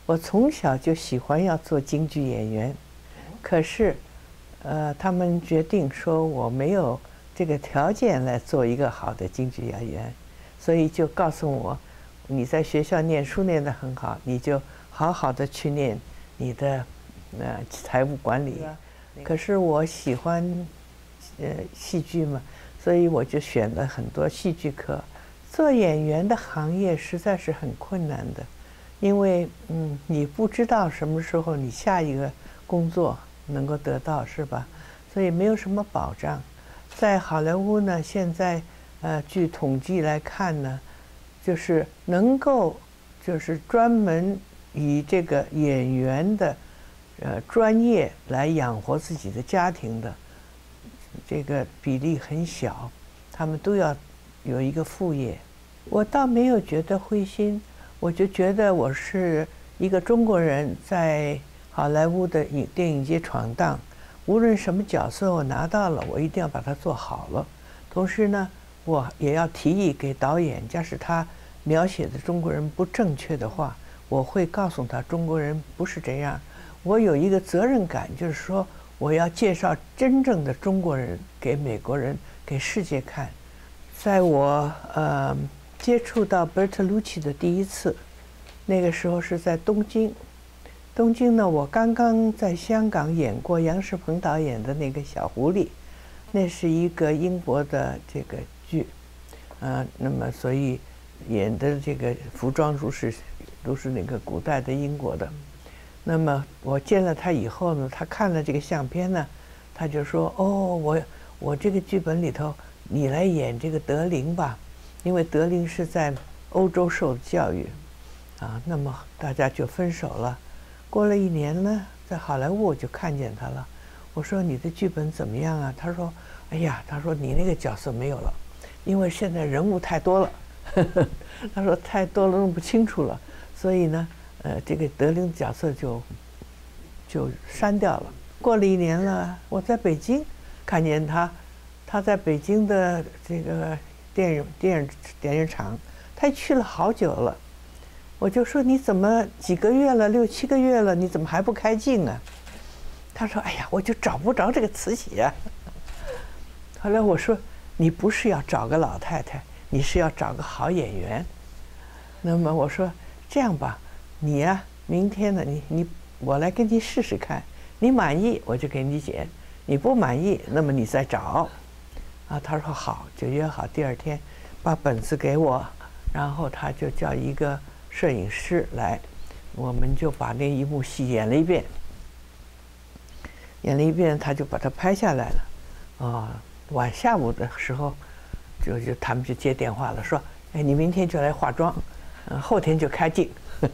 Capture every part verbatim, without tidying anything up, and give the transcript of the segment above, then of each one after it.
我从小就喜欢要做京剧演员，可是，呃，他们决定说我没有这个条件来做一个好的京剧演员，所以就告诉我，你在学校念书念得很好，你就好好的去念你的呃财务管理。可是我喜欢呃戏剧嘛，所以我就选了很多戏剧课。做演员的行业实在是很困难的，因为嗯，你不知道什么时候你下一个工作能够得到，是吧？所以没有什么保障。在好莱坞呢，现在呃，据统计来看呢，就是能够就是专门以这个演员的呃专业来养活自己的家庭的，这个比例很小，他们都要有一个副业。我倒没有觉得灰心，我就觉得我是一个中国人，在好莱坞的影电影界闯荡，无论什么角色我拿到了，我一定要把它做好了。同时呢，我也要提议给导演，假使他描写的中国人不正确的话，我会告诉他中国人不是这样。我有一个责任感，就是说我要介绍真正的中国人给美国人、给世界看。在我呃接触到 Bertolucci 的第一次，那个时候是在东京。东京呢，我刚刚在香港演过杨世鹏导演的那个《小狐狸》，那是一个英国的这个剧，呃，那么所以演的这个服装都是都是那个古代的英国的。那么我见了他以后呢，他看了这个相片呢，他就说：“哦，我我这个剧本里头，你来演这个德龄吧，因为德龄是在欧洲受的教育，啊，那么大家就分手了。过了一年呢，在好莱坞我就看见他了。我说你的剧本怎么样啊？他说：哎呀，他说你那个角色没有了，因为现在人物太多了，呵呵，他说太多了弄不清楚了，所以呢，呃，这个德龄角色就就删掉了。过了一年了，我在北京看见他，他在北京的这个电影电影电影厂，他去了好久了。我就说你怎么几个月了，六七个月了，你怎么还不开镜啊？他说：哎呀，我就找不着这个慈禧啊。后来我说：你不是要找个老太太，你是要找个好演员。那么我说这样吧，你呀、啊，明天呢，你你我来跟你试试看，你满意我就给你剪，你不满意，那么你再找。啊，他说好，就约好第二天，把本子给我，然后他就叫一个摄影师来，我们就把那一幕戏演了一遍，演了一遍，他就把它拍下来了。啊，晚下午的时候，就就他们就接电话了，说：哎，你明天就来化妆，嗯，后天就开镜。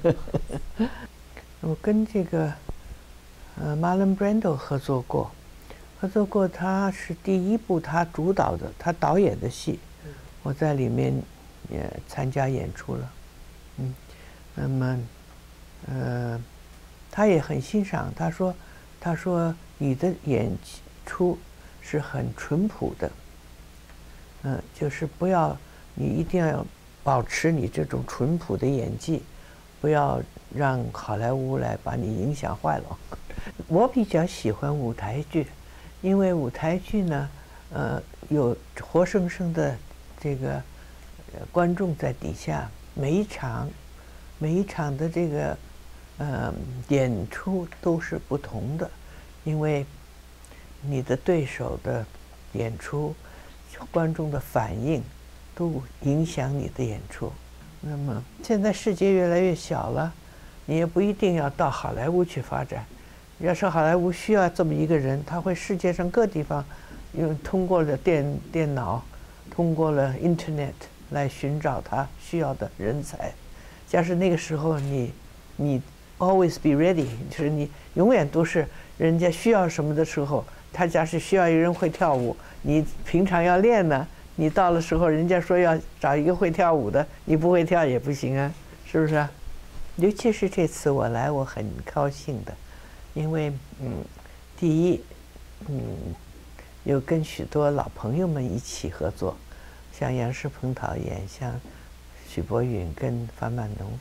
我跟这个呃 Marlon Brando 合作过，合作过，他是第一部他主导的，他导演的戏，我在里面也参加演出了。嗯，那么，呃，他也很欣赏。他说：“他说你的演出是很淳朴的，嗯，就是不要，你一定要保持你这种淳朴的演技，不要让好莱坞来把你影响坏了。”我比较喜欢舞台剧，因为舞台剧呢，呃，有活生生的这个观众在底下。每一场，每一场的这个呃演出都是不同的，因为你的对手的演出，观众的反应，都影响你的演出。那么现在世界越来越小了，你也不一定要到好莱坞去发展。要是好莱坞需要这么一个人，他会世界上各地方用通过了电电脑，通过了 Internet。来寻找他需要的人才。假使那个时候你你 always be ready， 就是你永远都是人家需要什么的时候，他假使需要一个人会跳舞，你平常要练呢，你到了时候人家说要找一个会跳舞的，你不会跳也不行啊，是不是啊？尤其是这次我来，我很高兴的，因为嗯，第一，嗯，有跟许多老朋友们一起合作。像杨世鹏导演，像许博允跟樊满农，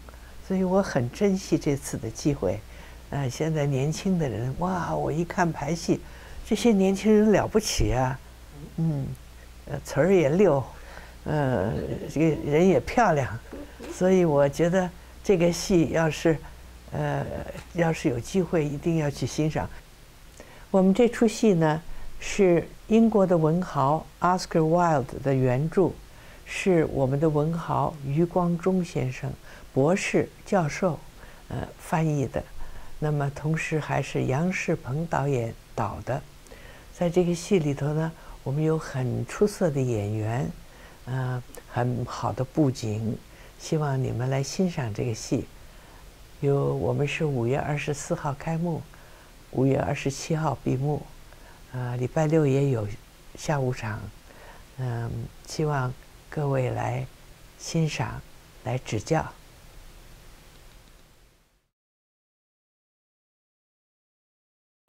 所以我很珍惜这次的机会。呃，现在年轻的人，哇，我一看排戏，这些年轻人了不起啊，嗯，呃，词儿也溜，呃，这个人也漂亮，所以我觉得这个戏要是，呃，要是有机会，一定要去欣赏。我们这出戏呢，是英国的文豪 Oscar Wilde 的原著，是我们的文豪余光中先生博士教授，呃，翻译的。那么同时还是杨世鹏导演导的。在这个戏里头呢，我们有很出色的演员，呃，很好的布景，希望你们来欣赏这个戏。有我们是五月二十四号开幕，五月二十七号闭幕，呃，礼拜六也有下午场，嗯、希望各位来欣赏，来指教。